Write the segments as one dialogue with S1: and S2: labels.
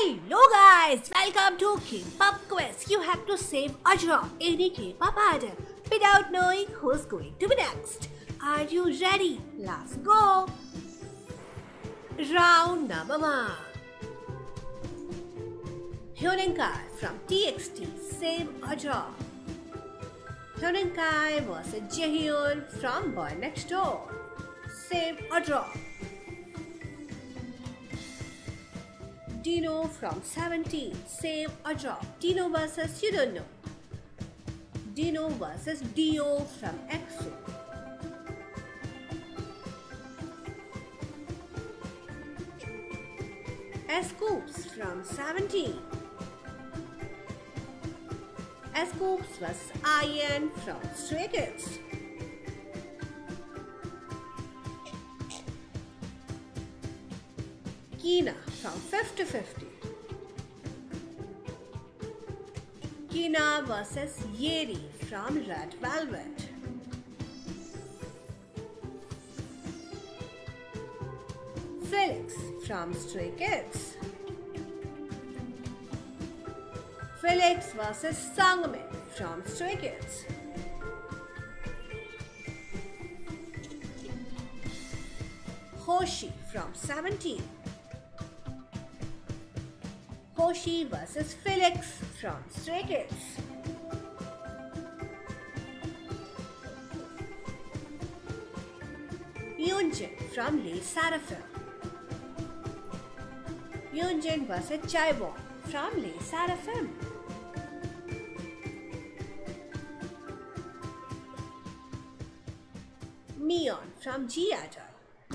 S1: Hello guys, welcome to K-pop Quest. You have to save a drop any K-pop idol without knowing who's going to be next. Are you ready? Let's go. Round number 1. Hyunenkai from TXT, Save a Drop. Hyunenkai vs Jaehyun from Boy Next Door, Save a Drop. Dino from 17, Save a Drop. Dino vs You Don't Know. Dino vs Dio from EXO. S-Coups from 17. S-Coups vs IN from Stray Kids. Kina from 50-50. Kina vs Yeri from Red Velvet. Felix from Stray Kids. Felix vs Sangmin from Stray Kids. Hoshi from 17. Hoshi vs Felix from Stray Kids. Yoonjin from Le Sserafim. Yoonjin vs Chaewon from Le Sserafim. Miyeon from G-Idol.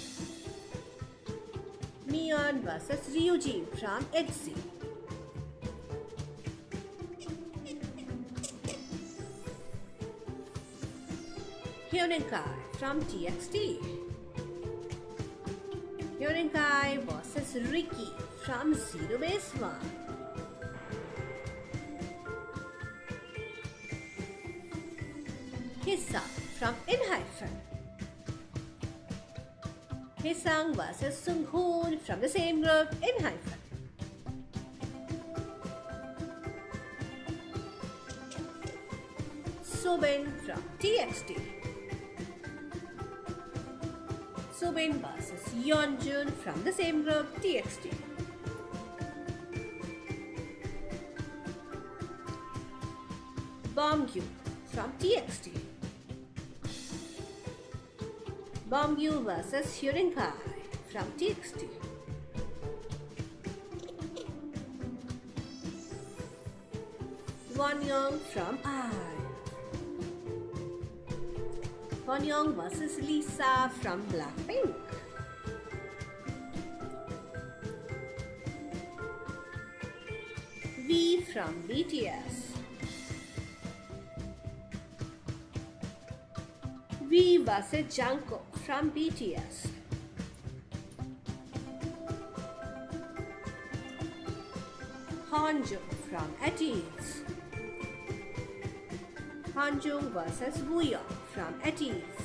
S1: Miyeon vs Ryujin from ITZY. Hyunenkai from TXT. Hyunenkai vs Ricky from Zero Base One. Hissang from ENHYPEN. Hissang vs Sunghoon from the same group, ENHYPEN. Soobin from TXT. Soobin vs Yeonjun from the same group, TXT. Beomgyu from TXT. Beomgyu vs Hyunenkai from TXT. Wonyoung from I. Wonyoung vs Lisa from Blackpink. V from BTS. V vs Jungkook from BTS. Hanjung from ATEEZ. Hanjung vs Wooyoung from ATEEZ.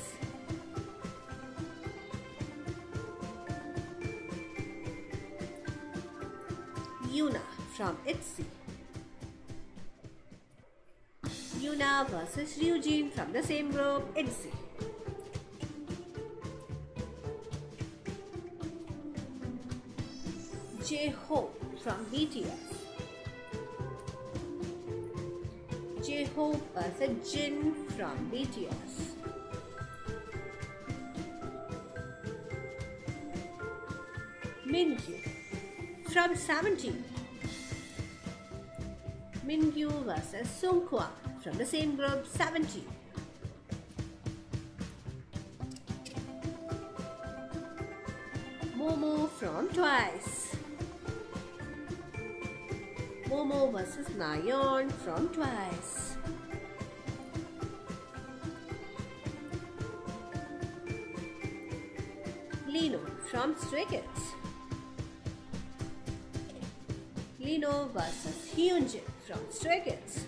S1: Yuna from ITZY. Yuna vs Ryujin from the same group, ITZY. J-Hope from BTS. J-Hope vs Jin from BTS. Mingyu from 17. Mingyu vs Sungkwan from the same group, 17. Momo from TWICE. Momo vs Nayeon from TWICE. Lino from Stray Kids. Lino vs Hyunjin from Stray Kids.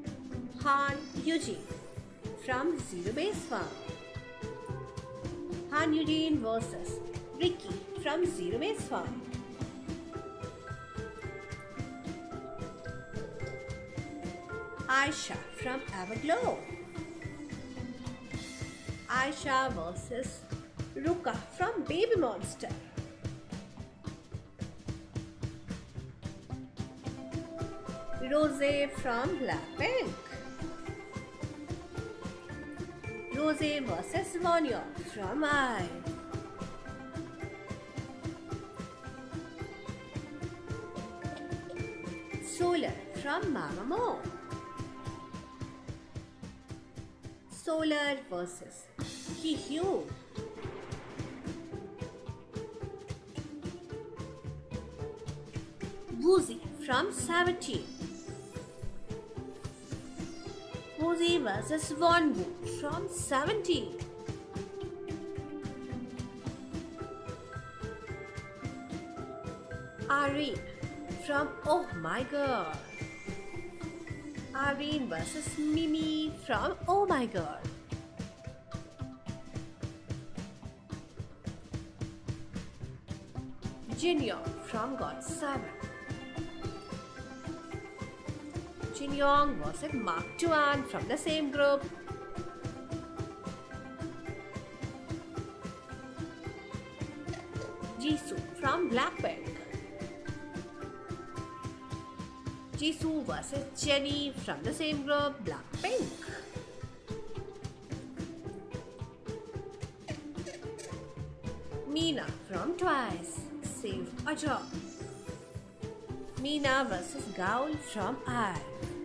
S1: Han Yujin from Zero Base One. Han Yujin versus Ricky from Zero Base Farm. Aisha from Everglow. Aisha versus Ruka from Baby Monster. Rose from Blackpink. Rose versus Vanya from IVE. Solar from Mamamoo. Solar versus Hyun. Woozi from 17. Woozi versus Wonwoo from 17. Areen from Oh My Girl. Areen versus Mimi from Oh My Girl. Jinyoung from GOT7. Jinyoung versus Mark Tuan from the same group. Jisoo from Blackpink. Jisoo versus Jennie from the same group, Blackpink. Mina from Twice, Save a Job. Mina versus Gaul from IVE.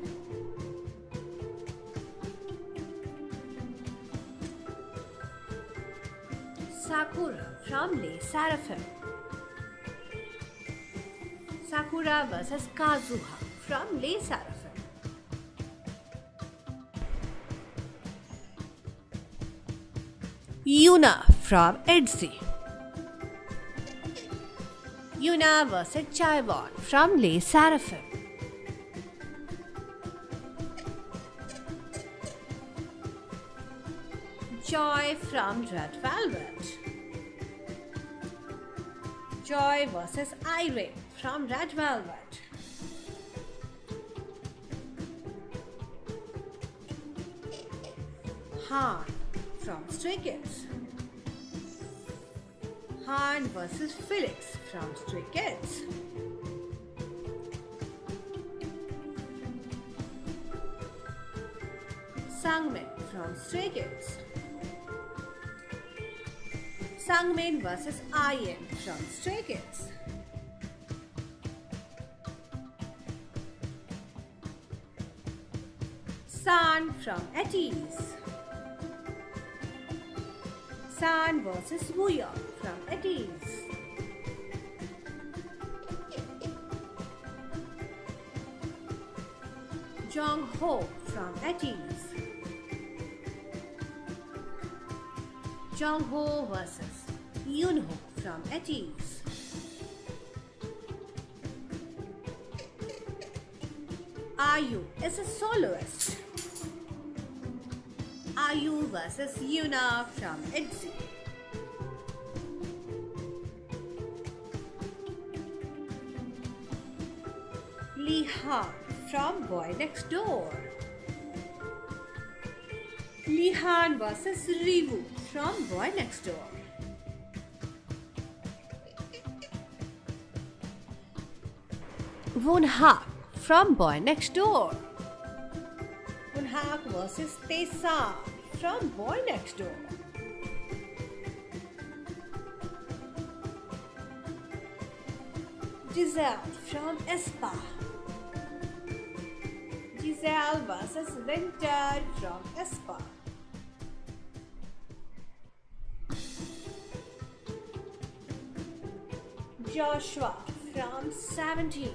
S1: Sakura from LE SSERAFIM. Sakura versus Kazuha from LE SSERAFIM. Yuna from ITZY. Yuna versus Chaewon from LE SSERAFIM. Joy from Red Velvet. Joy versus Irene from Red Velvet. Han from Stray Kids. Han versus Felix from Stray Kids. Sangmin from Stray Kids. Sangmin versus IN from Stray Kids. San from ATEEZ. San versus Wooyoung from ATEEZ. Jongho from ATEEZ. Jongho versus Yoonho from ATEEZ. IU is a soloist. IU versus Yuna from ITZY. Lee Han from Boy Next Door. Lee Han versus Riwoo from Boy Next Door. Woonhak from Boy Next Door. Woonhak versus Taesung from Boy Next Door. Giselle from aespa. Giselle versus Winter from aespa. Joshua from 17.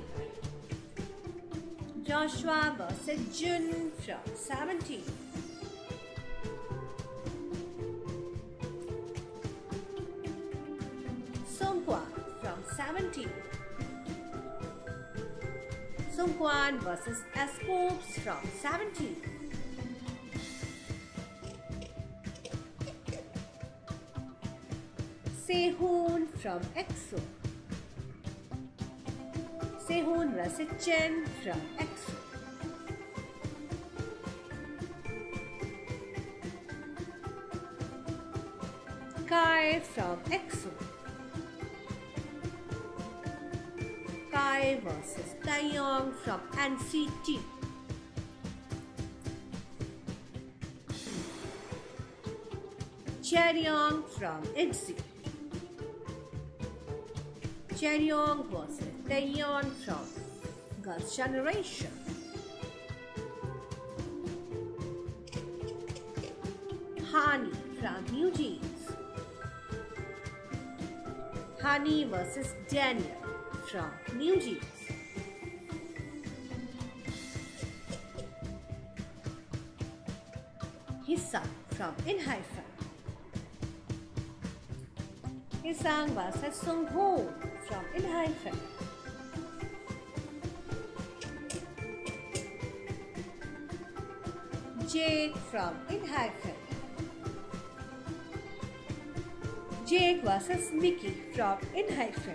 S1: Joshua versus Jun from 17. Seungkwan from 17. Seungkwan versus S.Coups from 17. Sehun from EXO. Sehun versus Chen from EXO. Kai from EXO. Kai versus Taeyong from NCT. Chaeryeong from ITZY. Chaeryeong versus Taeyeon from Girls' Generation. Hani from New Jeans. Hani versus Daniel from New Jeans. Hissang from ENHYPEN. Hissang versus Sunghoon from ENHYPEN. Jake from ENHYPEN. Jake versus Mickey from ENHYPEN.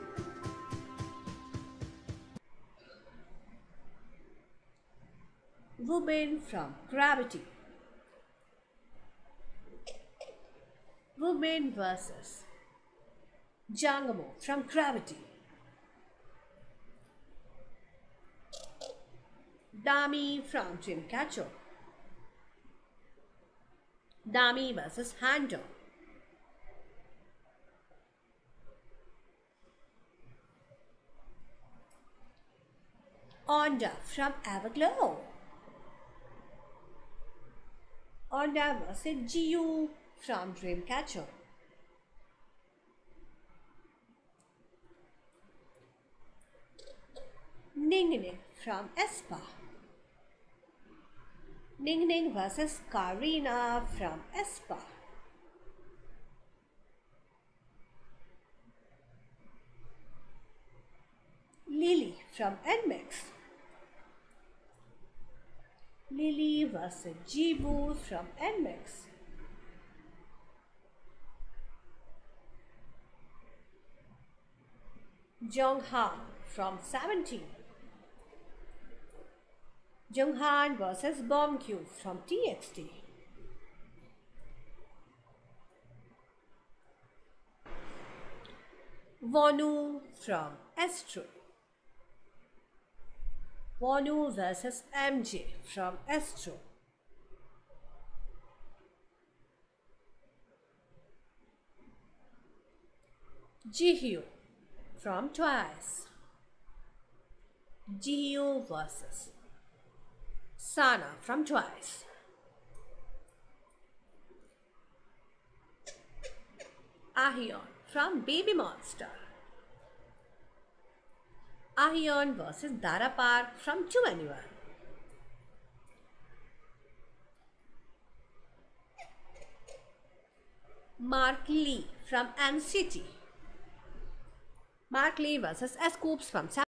S1: Woobin from Gravity. Woobin versus Jangmo from Gravity. Dami from Dreamcatcher. Dami versus Hando. Onda from Everglow. Onda versus Jiu from Dreamcatcher. Ningning from aespa. Ningning versus Karina from aespa. Lily from NMIXX. Lily versus Jibu from NMIXX. Jonghan from 17. Jonghan versus Bombq from TXT. Wonu from Astro. Wonu versus MJ from Astro. Jihyo from Twice. Jihyo versus Sana from Twice. Ahyun from Baby Monster. Ahyun versus Dara Park from 2NE1. Mark Lee from NCT. Mark Lee versus S. Coups from